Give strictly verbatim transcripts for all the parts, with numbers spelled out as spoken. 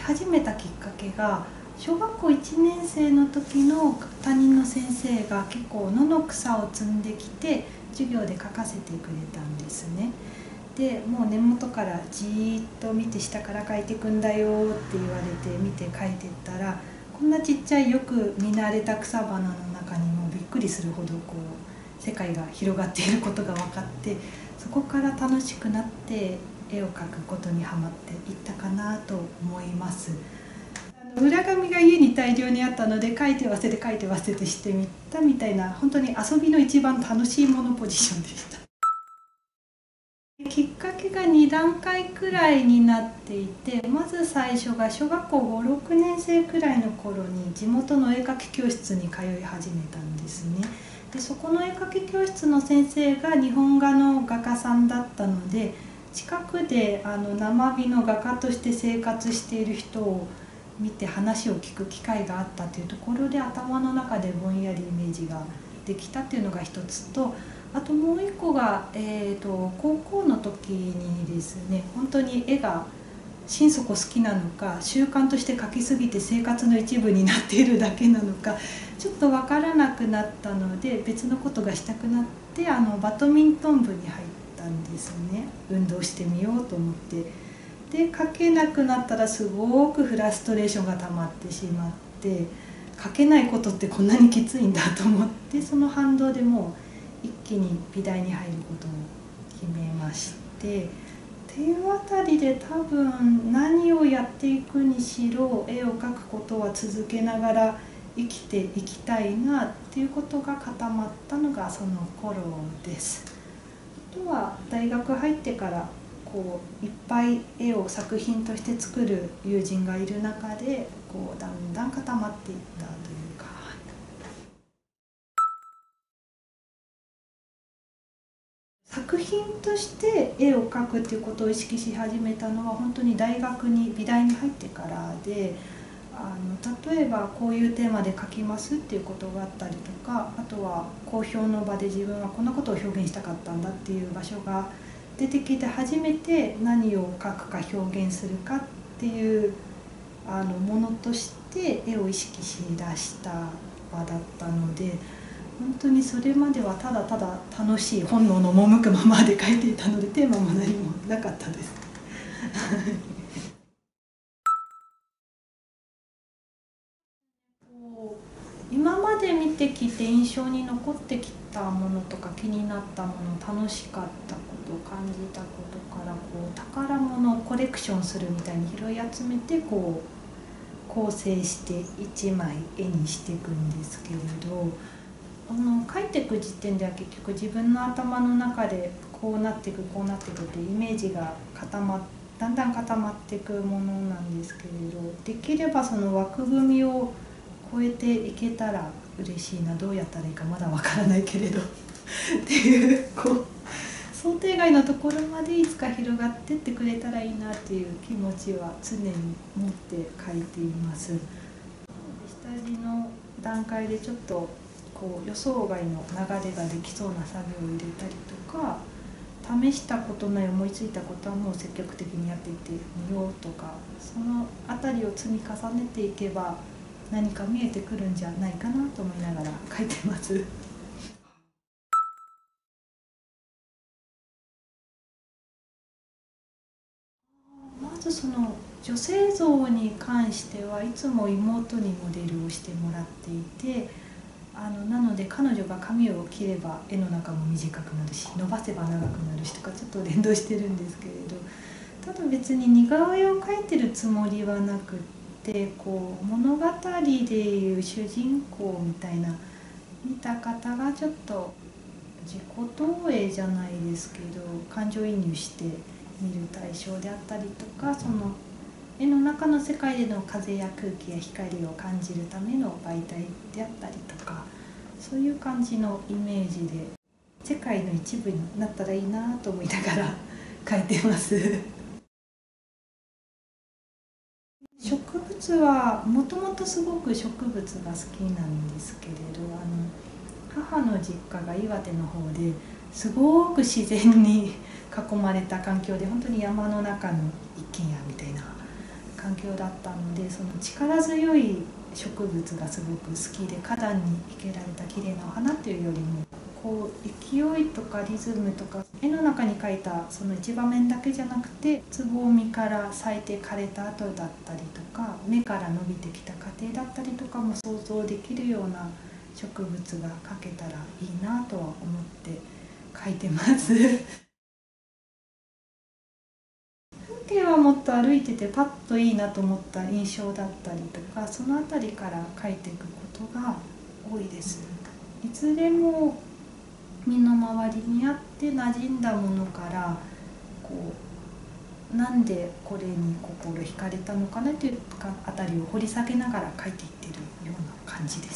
始めたきっかけが、小学校いちねん生の時の担任の先生が結構野の草を摘んできて授業で描かせてくれたんですね。でもう根元からじーっと見て下から描いていくんだよって言われて見て描いてったら、こんなちっちゃいよく見慣れた草花の中にもびっくりするほどこう世界が広がっていることが分かって、そこから楽しくなって絵を描くことにはまっていったかなと思います。裏紙が家に大量にあったので、書いて忘れて書いて忘れてしてみたみたいな、本当に遊びの一番楽しいものポジションでした。きっかけがに段階くらいになっていて、まず最初が小学校ご、ろくねん生くらいの頃に地元の絵描き教室に通い始めたんですね。でそこの絵描き教室の先生が日本画の画家さんだったので、近くであの生身の画家として生活している人を見て話を聞く機会があったというところで、頭の中でぼんやりイメージができたというのが一つと、あともう一個が、えーと、高校の時にですね、本当に絵が心底好きなのか、習慣として描きすぎて生活の一部になっているだけなのかちょっと分からなくなったので、別のことがしたくなってあのバドミントン部に入ったんですね。運動してみようと思って。で描けなくなったらすごくフラストレーションが溜まってしまって、描けないことってこんなにきついんだと思って、その反動でもう一気に美大に入ることを決めまして、っていうあたりで多分何をやっていくにしろ絵を描くことは続けながら生きていきたいなっていうことが固まったのがその頃です。あとは大学入ってからこういっぱい絵を作品として作る友人がいる中で、こうだんだん固まっていったというか。作品として絵を描くっていうことを意識し始めたのは本当に大学に美大に入ってからで、あの例えばこういうテーマで描きますっていうことがあったりとか、あとは公表の場で自分はこんなことを表現したかったんだっていう場所が出てきて、初めて何を描くか表現するかっていうあのものとして絵を意識しだした場だったので、本当にそれまではただただ楽しい本能の赴くままで描いていたので、テーマも何もなかったです。今まで見てきて印象に残ってきたものとか気になったもの、楽しかったこと、感じたことからこう宝物をコレクションするみたいに拾い集めてこう構成していちまい絵にしていくんですけれど、あの描いていく時点では結局自分の頭の中でこうなっていくこうなっていくってイメージが固まっだんだん固まっていくものなんですけれど、できればその枠組みを超えていけたら嬉しいな、どうやったらいいかまだわからないけれどっていうこう想定外のところまでいつか広がってってくれたらいいなっていう気持ちは常に持って描いています。下地の段階でちょっとこう予想外の流れができそうな作業を入れたりとか、試したことない思いついたことはもう積極的にやっていってみようとか、その辺りを積み重ねていけば何か見えてくるんじゃないかなと思いながら描いてます。まずその女性像に関してはいつも妹にモデルをしてもらっていて、あのなので彼女が髪を切れば絵の中も短くなるし、伸ばせば長くなるしとかちょっと連動してるんですけれど、ただ別に似顔絵を描いてるつもりはなくって、こう物語でいう主人公みたいな見た方がちょっと自己投影じゃないですけど感情移入して見る対象であったりとか、その絵の中の世界での風や空気や光を感じるための媒体であったりとか、そういう感じのイメージで世界の一部になったらいいなと思いながら描いてます。植物はもともとすごく植物が好きなんですけれど、あの母の実家が岩手の方ですごく自然に囲まれた環境で、本当に山の中の一軒家みたいな環境だったので、その力強い植物がすごく好きで、花壇に生けられた綺麗なお花っていうよりもこう勢いとかリズムとか、絵の中に描いたその一場面だけじゃなくて、つぼみから咲いて枯れた後だったりとか、芽から伸びてきた過程だったりとかも想像できるような植物が描けたらいいなとは思って描いてます。風景はもっと歩いててパッといいなと思った印象だったりとか、その辺りから描いていくことが多いです。いずれも身の回りにあって馴染んだものから、こうなんでこれに心惹かれたのかなというかあたりを掘り下げながら描いていってるような感じです。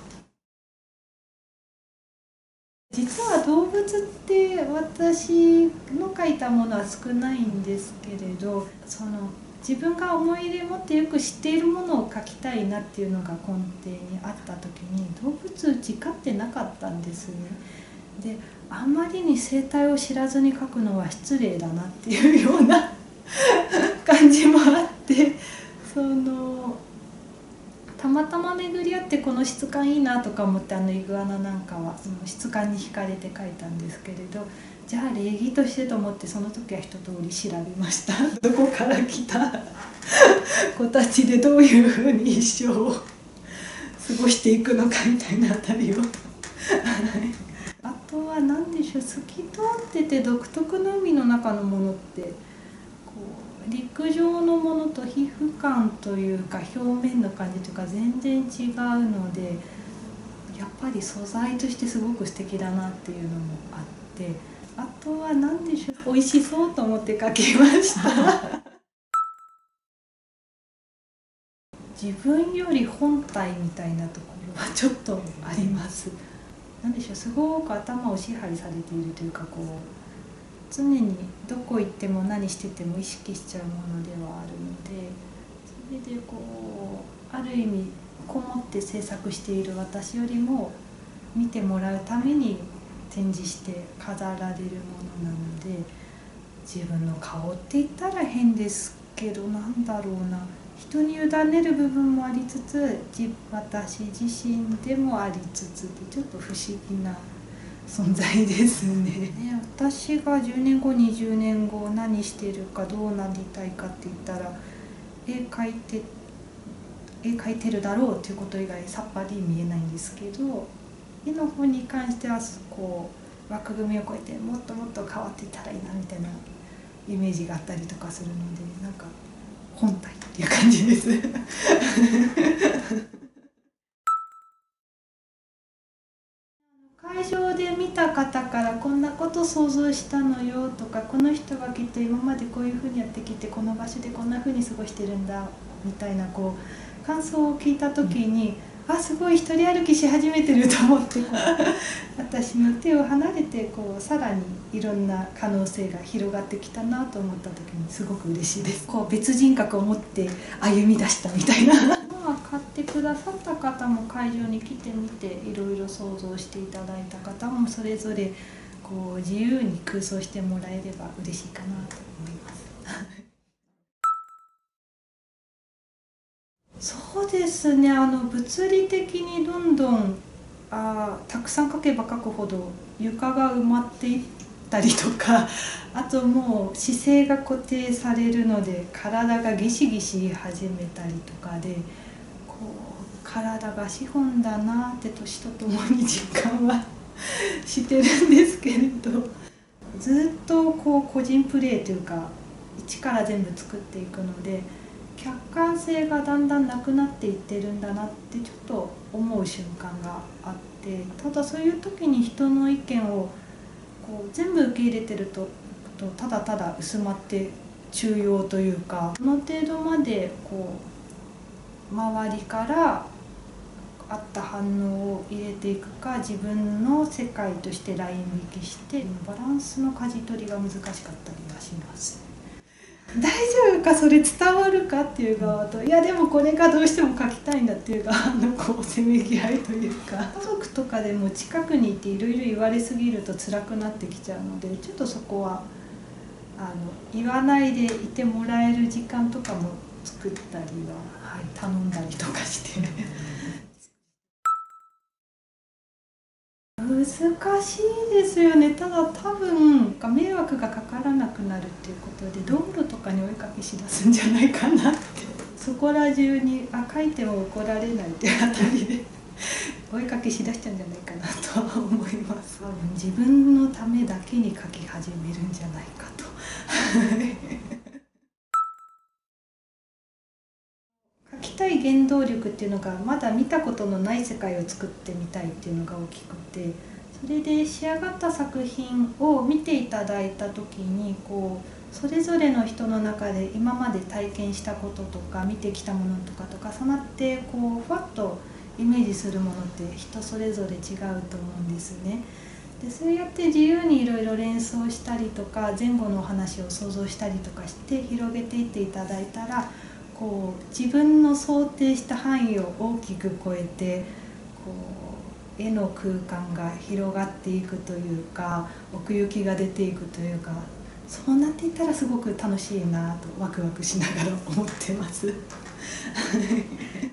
実は動物って私の描いたものは少ないんですけれど、その自分が思い入れ持ってよく知っているものを描きたいなっていうのが根底にあった時に、動物うち飼ってなかったんですね。で、あんまりに生態を知らずに描くのは失礼だなっていうような感じもあって、そのたまたま巡り合ってこの質感いいなとか思って、あのイグアナなんかはその質感に惹かれて描いたんですけれど、じゃあ礼儀としてと思ってその時は一通り調べました。どこから来た子たちでどういうふうに一生を過ごしていくのかみたいなあたりをあとは何でしょう、透き通ってて独特の海の中のものってこう陸上のものと皮膚感というか表面の感じというか全然違うので、やっぱり素材としてすごく素敵だなっていうのもあって、あとは何でしょう、美味しそうと思って描きました自分より本体みたいなところはちょっとあります。何でしょう、すごく頭を支配されているというか、こう常にどこ行っても何してても意識しちゃうものではあるので、それでこうある意味こもって制作している私よりも見てもらうために展示して飾られるものなので、自分の顔って言ったら変ですけど、なんだろうな、人に委ねる部分もありつつ私自身でもありつつで、ちょっと不思議な存在ですね。ね、私がじゅうねんごにじゅうねんご何してるかどうなりたいかって言ったら、絵描いて絵描いてるだろうということ以外さっぱり見えないんですけど、絵の方に関してはこう枠組みを超えてもっともっと変わっていったらいいなみたいなイメージがあったりとかするので、なんか本体っていう感じです会場で見た方からこんなこと想像したのよとか、この人がきっと今までこういうふうにやってきてこの場所でこんなふうに過ごしてるんだみたいなこう感想を聞いた時に、うん、あ、すごい一人歩きし始めてると思って私の手を離れてこうさらにいろんな可能性が広がってきたなと思った時にすごく嬉しいです。こう別人格を持って歩み出したみたいな買ってくださった方も会場に来てみていろいろ想像していただいた方もそれぞれこう自由に空想してもらえれば嬉しいかなと思いますそうですね、あの物理的にどんどんあたくさん描けば描くほど床が埋まっていったりとか、あともう姿勢が固定されるので体がギシギシ始めたりとかで、こう体が資本だなって年とともに実感はしてるんですけれど、ずっとこう個人プレーというか一から全部作っていくので客観性がだんだんなくなっていってるんだなってちょっと思う瞬間があって、ただそういう時に人の意見をこう全部受け入れてるとただただ薄まって中庸というか、その程度までこう周りからあった反応を入れていくか、自分の世界としてライン引きしてバランスの舵取りが難しかったりはします。大丈夫かそれ伝わるかっていう側と、いやでもこれがどうしても書きたいんだっていう側のこうせめぎ合いというか、家族とかでも近くにいていろいろ言われすぎると辛くなってきちゃうので、ちょっとそこはあの言わないでいてもらえる時間とかも作ったりは、はい、頼んだりとかして。難しいですよね。ただ多分迷惑がかからなくなるっていうことで道路とかにお絵かきしだすんじゃないかなって。そこら中にあ書いても怒られないっていうあたりでお絵かきしだしちゃうんじゃないかなとは思います。多分自分のためだけに描き始めるんじゃないかと。描きたい原動力っていうのがまだ見たことのない世界を作ってみたいっていうのが大きくて、それで仕上がった作品を見ていただいた時にこうそれぞれの人の中で今まで体験したこととか見てきたものとかと重なってこうふわっとイメージするものって人それぞれ違うと思うんですね。でそうやって自由にいろいろ連想したりとか前後のお話を想像したりとかして広げていっていただいたらこう自分の想定した範囲を大きく超えてこう絵の空間が広がっていくというか奥行きが出ていくというか、そうなっていったらすごく楽しいなとワクワクしながら思ってます。